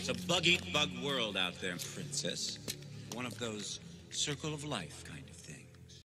It's a bug-eat-bug world out there. Princess. One of those circle of life kind of